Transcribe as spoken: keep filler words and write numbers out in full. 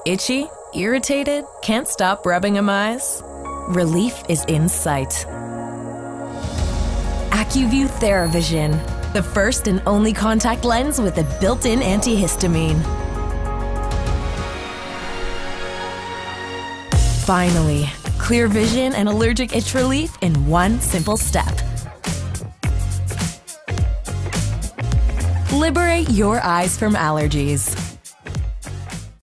Itchy? Irritated? Can't stop rubbing 'em eyes? Relief is in sight. Acuvue Theravision, the first and only contact lens with a built-in antihistamine. Finally, clear vision and allergic itch relief in one simple step. Liberate your eyes from allergies.